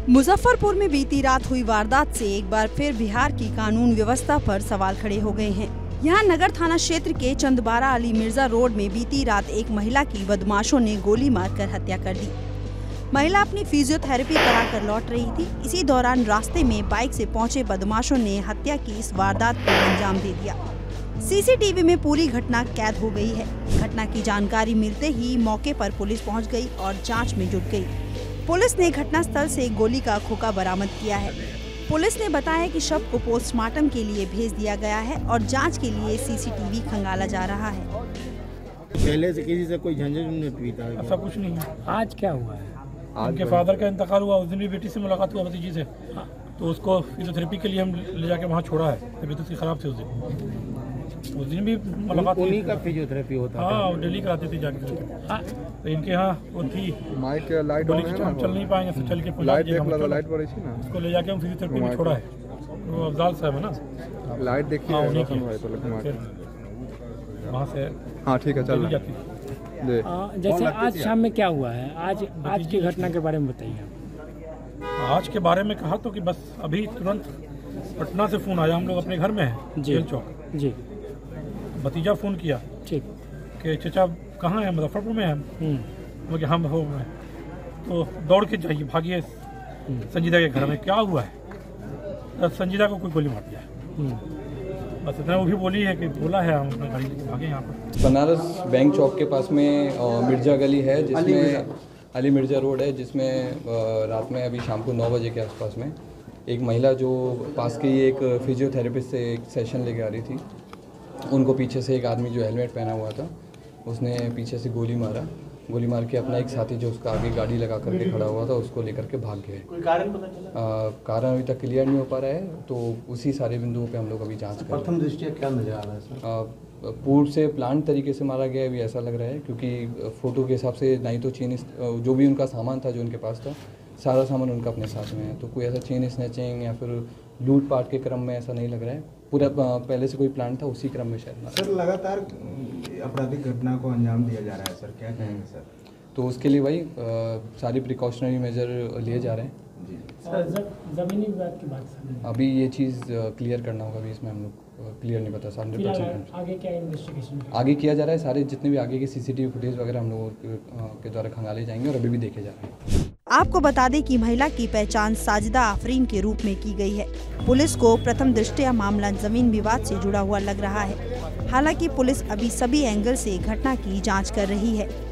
मुजफ्फरपुर में बीती रात हुई वारदात से एक बार फिर बिहार की कानून व्यवस्था पर सवाल खड़े हो गए हैं। यहाँ नगर थाना क्षेत्र के चंदबारा अली मिर्जा रोड में बीती रात एक महिला की बदमाशों ने गोली मारकर हत्या कर दी। महिला अपनी फिजियोथेरेपी कराकर लौट रही थी। इसी दौरान रास्ते में बाइक से पहुंचे बदमाशों ने हत्या की इस वारदात को अंजाम दे दिया। सीसीटीवी में पूरी घटना कैद हो गई है। घटना की जानकारी मिलते ही मौके पर पुलिस पहुंच गई और जांच में जुट गई। पुलिस ने घटनास्थल से गोली का खोखा बरामद किया है। पुलिस ने बताया कि शव को पोस्टमार्टम के लिए भेज दिया गया है और जांच के लिए सीसीटीवी खंगाला जा रहा है। पहले से किसी से कोई झंझट था? ऐसा कुछ नहीं है। आज क्या हुआ है? उनके फादर का इंतकाल हुआ, उस दिन भी बेटी से मुलाकात हुआ भतीजी से, तो उसको फिजियोथेरेपी के लिए हम ले जाके वहाँ छोड़ा है। तबीयत उसकी खराब थी उस दिन भी मुलाकात। उन्हीं का फिजियोथेरेपी होता है? हाँ, डेली कराते थे जाके। हाँ, तो इनके यहाँ वो थी माइक लाइट चल नहीं पाएंगे, तो चल के उसको ले जाके हम फिजियोथेरेपी में छोड़ा है। वो अफजाल साहब है ना, लाइट देखिए। हाँ, वहाँ से। हाँ ठीक है, चल जैसे आज शाम में क्या हुआ है? आज की घटना के बारे में बताइए। आज के बारे में कहा तो कि बस अभी तुरंत पटना से फोन आया। हम लोग अपने घर में हैं, जेल चौक जी। भतीजा फोन किया ठीक कि चचा कहाँ है? मुजफ्फरपुर में है। वो हम हो में, तो दौड़ के जाइए, भागिए संजीदा के घर में। क्या हुआ है? तो संजीदा को कोई गोली मार दिया। बस इतना वो भी बोली है कि बोला है, हम अपना गाड़ी लेके भागे यहाँ पर। बनारस बैंक चौक के पास में मिर्जा गली है, जिसमें अली मिर्जा रोड है, जिसमें रात में अभी शाम को 9 बजे के आसपास में एक महिला जो पास के ही एक फिजियोथेरेपिस्ट से एक सेशन लेके आ रही थी, उनको पीछे से एक आदमी जो हेलमेट पहना हुआ था, उसने पीछे से गोली मार के अपना एक साथी जो उसका आगे गाड़ी लगा करके खड़ा हुआ था, उसको लेकर के भाग गए। कोई कारण पता चला? कारण अभी तक क्लियर नहीं हो पा रहा है, तो उसी सारे बिंदुओं पे हम लोग अभी जांच कर रहे हैं। प्रथम दृष्टया क्या नजर आ रहा है सर? पूर्व से प्लान तरीके से मारा गया है, अभी ऐसा लग रहा है, क्योंकि फ़ोटो के हिसाब से नहीं तो चेन जो भी उनका सामान था, जो उनके पास था, सारा सामान उनका अपने साथ में है। तो कोई ऐसा चेन स्नैचिंग या फिर लूट पाट के क्रम में ऐसा नहीं लग रहा है। पूरा पहले से कोई प्लान था, उसी क्रम में शायद। सर लगातार आपराधिक घटना को अंजाम दिया जा रहा है सर, क्या कहेंगे सर? तो उसके लिए भाई सारी प्रिकॉशनरी मेजर लिए जा रहे हैं जी। सर जमीनी विवाद की बात अभी ये चीज़ क्लियर करना होगा। अभी इसमें हम लोग क्लियर नहीं पता 100%। आगे क्या इन्वेस्टिगेशन आगे किया जा रहा है? सारे जितने भी आगे के सीसीटीवी फुटेज वगैरह हम लोगों के द्वारा खंगाले जाएंगे और अभी भी देखे जा रहे हैं। आपको बता दें कि महिला की पहचान साजिदा आफरीन के रूप में की गई है। पुलिस को प्रथम दृष्टया मामला जमीन विवाद से जुड़ा हुआ लग रहा है। हालांकि पुलिस अभी सभी एंगल से घटना की जांच कर रही है।